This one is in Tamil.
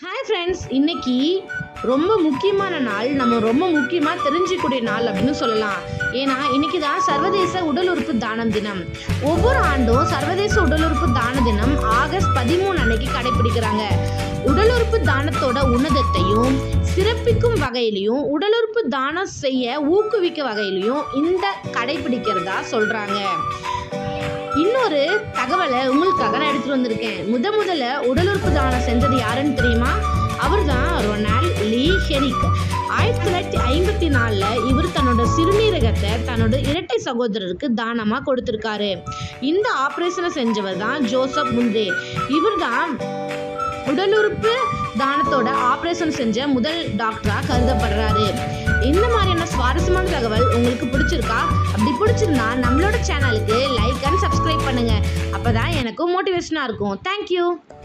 ஹாய் ஃப்ரெண்ட்ஸ், இன்னைக்கு ரொம்ப முக்கியமான நாள். நம்ம ரொம்ப முக்கியமாக தெரிஞ்சிக்கூடிய நாள் அப்படின்னு சொல்லலாம். ஏன்னா இன்னைக்கு தான் சர்வதேச உடல் உறுப்பு தானம் தினம். ஒவ்வொரு ஆண்டும் சர்வதேச உடல் உறுப்பு தான தினம் ஆகஸ்ட் 13 அன்னைக்கு கடைபிடிக்கிறாங்க. உடல் உறுப்பு தானத்தோட உன்னதத்தையும் சிறப்பிக்கும் வகையிலையும் உடல் உறுப்பு தானம் செய்ய ஊக்குவிக்க வகையிலையும் இந்த கடைபிடிக்கிறதா சொல்றாங்க. இன்னொரு தகவலை உங்களுக்காக நான் எடுத்துட்டு வந்திருக்கேன். முதல்ல உடல் உறுப்பு தானம் செஞ்சது யாருன்னு தெரியுமா? அவர் தான் ரொனால்ட் லீ ஹெரிக். 1954 இவர் தன்னோட சிறுநீரகத்தை தன்னோட இரட்டை சகோதரருக்கு தானமா கொடுத்திருக்காரு. இந்த ஆபரேஷனை செஞ்சவர் தான் ஜோசப் முந்தே. இவர் தான் உடல் உறுப்பு தானத்தோட ஆபரேஷன் செஞ்ச முதல் டாக்டரா கருதப்படுறாரு. இந்த மாதிரியான சுவாரஸ்யமான தகவல் உங்களுக்கு பிடிச்சிருக்கா? அப்படி பிடிச்சிருந்தா நம்மளோட சேனலுக்கு லைக் அண்ட் சப்ஸ்கிரைப் பண்ணுங்க. அப்பதான் எனக்கும் மோட்டிவேஷனா இருக்கும். தேங்க்யூ.